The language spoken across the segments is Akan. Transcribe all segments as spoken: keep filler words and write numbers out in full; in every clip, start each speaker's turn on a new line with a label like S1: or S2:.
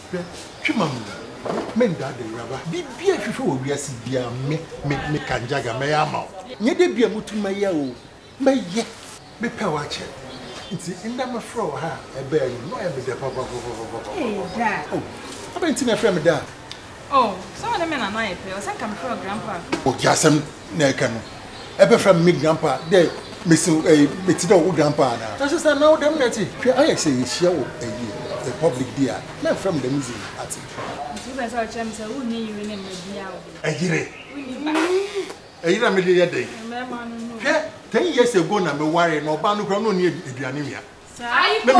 S1: Chimam. Men da de raba. Bibia hwehwe wo wiase bia me me me kanjaga me ama. Nye de bia mutuma ya o. Me ye. Me pe wa che. Nti inda me fro ha e be you no e be de papa papa.
S2: Eh da.
S1: Oh. Aba nti na frame da.
S2: Oh, some of them are not pay. O say come from grandpa.
S1: O jasem na e ka no. E be from me grandpa. There Mister eh metida wo grandpa na. So sister now dem na ti. Hwe aye say e hia wo ayi. The public there. Na from the music at.
S2: You guys are chums who need you in media.
S1: Ayire. Ayira me dey dey. Hwe ten years ago na me worry no ba no kra no ni eduane wia.
S2: Ayiko.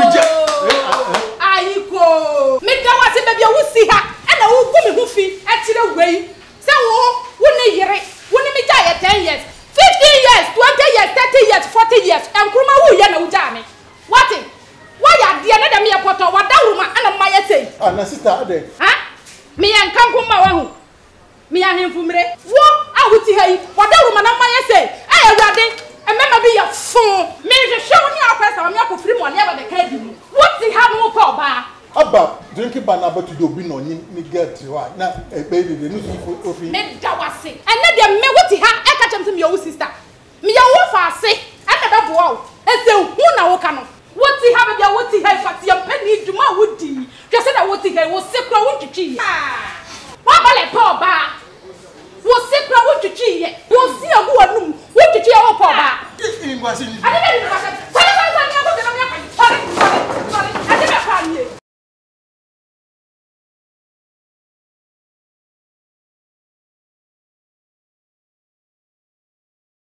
S2: Ayiko. Me da wase bebia wo si ha. E na wo gu me hu fi e kire wei. Se wo wo ni yire. Wo ni me ja ye ten years. fifteen years, twenty years, thirty years, forty years. Enkruma wo ye na wo ja me. What? Why ya dia na dem ye poto wa da ruma ana ma ye sei.
S1: Ah na sister ade.
S2: Ha? Me yan kan kuma wa hu. Me yan hemfumre. Wo awuti hayi. Wa da ruma na ma ye sei. Eh awade. E mema bi ya fun. Me hwehwe wo ni akwesa me akofiri mo ne ba de ka di mu. Wo ti ha no ko ba.
S1: Aba drinking ban about to do be no ni ni get you na e be de no so ofi.
S2: Me da wase. Ene de me wo ti ha e ka chem se me yo sister. Me ya wo fa ase. E na be bo wo. E se hu na wo ka no. What he have a what he have at your penny to my woody. Just said that what he was sick, I want to cheat. What about a poor bar? Was sick, I want to cheat. You'll see a woman, what to cheer up for. I didn't